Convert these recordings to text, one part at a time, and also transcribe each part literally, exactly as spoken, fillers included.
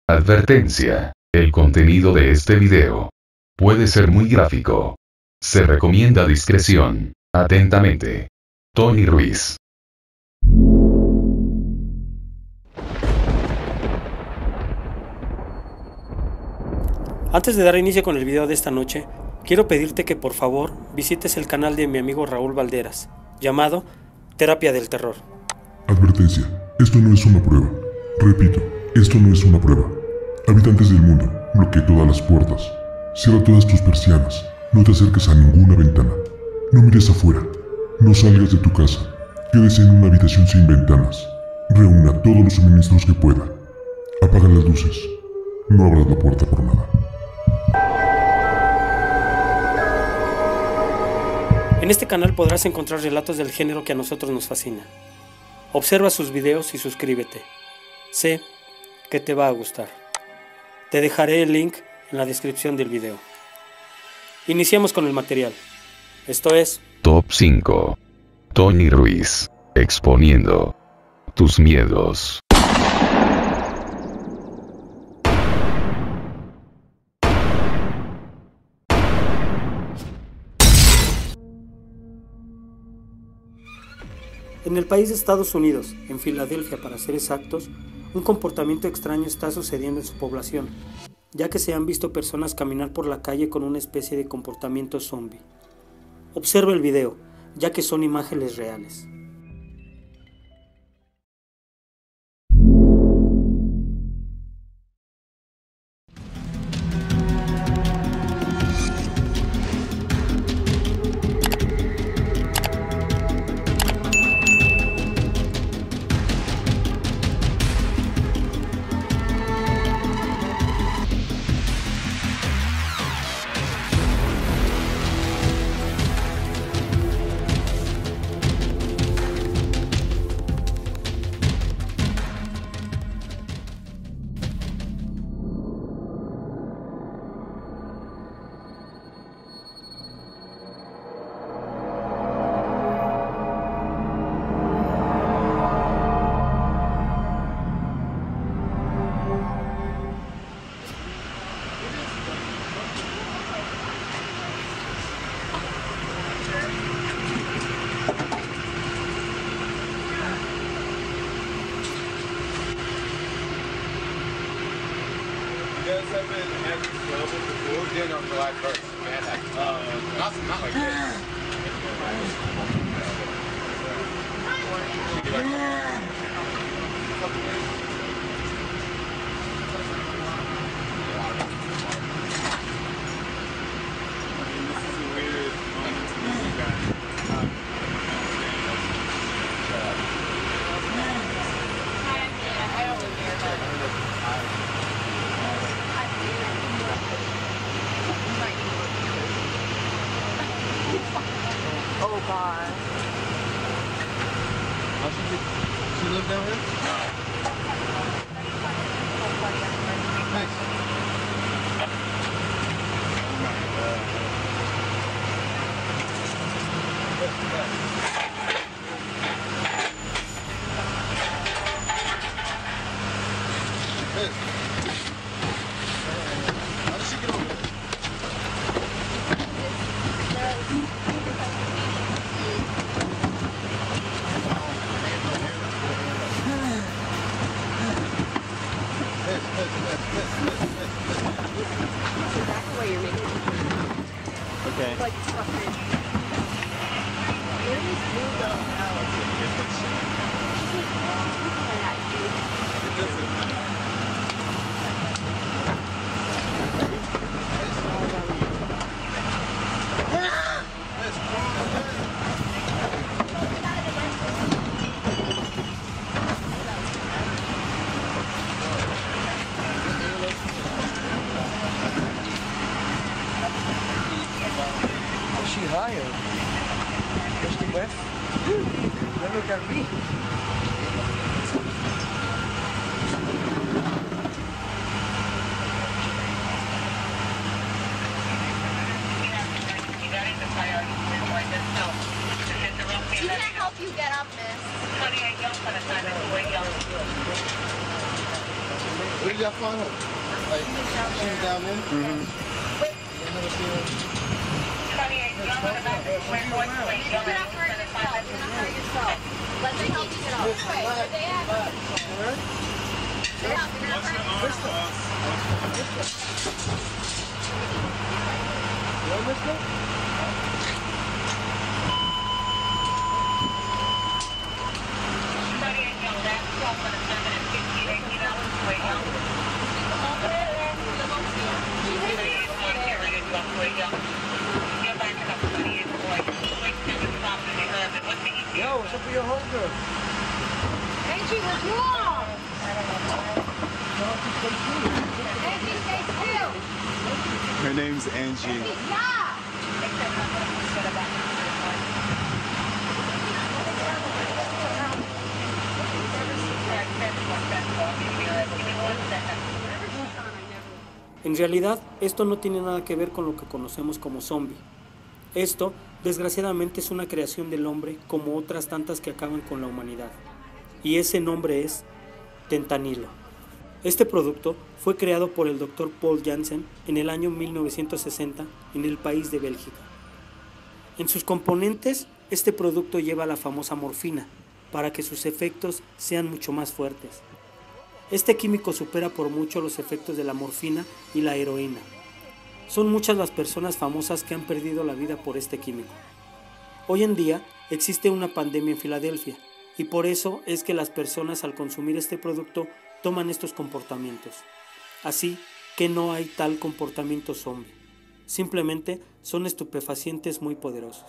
Advertencia. El contenido de este video puede ser muy gráfico. Se recomienda discreción. Atentamente, Tony Ruiz. Antes de dar inicio con el video de esta noche, quiero pedirte que por favor visites el canal de mi amigo Raúl Valderas, llamado Terapia del Terror. Advertencia, esto no es una prueba. Repito, esto no es una prueba. Habitantes del mundo, bloquee todas las puertas. Cierra todas tus persianas. No te acerques a ninguna ventana. No mires afuera. No salgas de tu casa. Quédese en una habitación sin ventanas. Reúna todos los suministros que pueda. Apaga las luces. No abras la puerta por nada. En este canal podrás encontrar relatos del género que a nosotros nos fascina. Observa sus videos y suscríbete. Sé que te va a gustar. Te dejaré el link en la descripción del video. Iniciamos con el material. Esto es... Top cinco. Tony Ruiz. Exponiendo tus miedos. En el país de Estados Unidos, en Filadelfia para ser exactos, un comportamiento extraño está sucediendo en su población, ya que se han visto personas caminar por la calle con una especie de comportamiento zombie. Observa el video, ya que son imágenes reales. Oh God. How she get, she live down here? Nice. How did she get over there? Okay. Like fucking. Where is moved up now? She higher. Just the west. Then look at me. She can't help you get up, miss. Where did y'all find her? Like, she was down there? Mm-hmm. I never seen her. Let's help you get off. Where they at? Where? Get out, get out. Mister. What, mister? Yo, what's up with your homegirl? Angie, what's wrong? Angie, stay still. Her name's Angie. Angie, stop. En realidad, esto no tiene nada que ver con lo que conocemos como zombie. Esto, desgraciadamente, es una creación del hombre como otras tantas que acaban con la humanidad. Y ese nombre es Fentanilo. Este producto fue creado por el doctor Paul Janssen en el año mil novecientos sesenta en el país de Bélgica. En sus componentes, este producto lleva la famosa morfina, para que sus efectos sean mucho más fuertes. Este químico supera por mucho los efectos de la morfina y la heroína. Son muchas las personas famosas que han perdido la vida por este químico. Hoy en día existe una pandemia en Filadelfia y por eso es que las personas al consumir este producto toman estos comportamientos. Así que no hay tal comportamiento zombie. Simplemente son estupefacientes muy poderosos.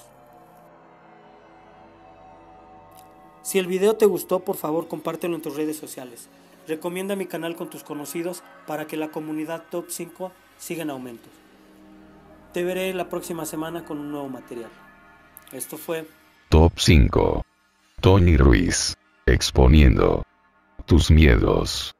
Si el video te gustó, por favor compártelo en tus redes sociales. Recomienda mi canal con tus conocidos para que la comunidad Top cinco siga en aumento. Te veré la próxima semana con un nuevo material. Esto fue Top cinco. Tony Ruiz. Exponiendo tus miedos.